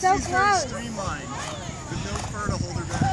so Dexy's very close. streamlined, with no fur to hold her back.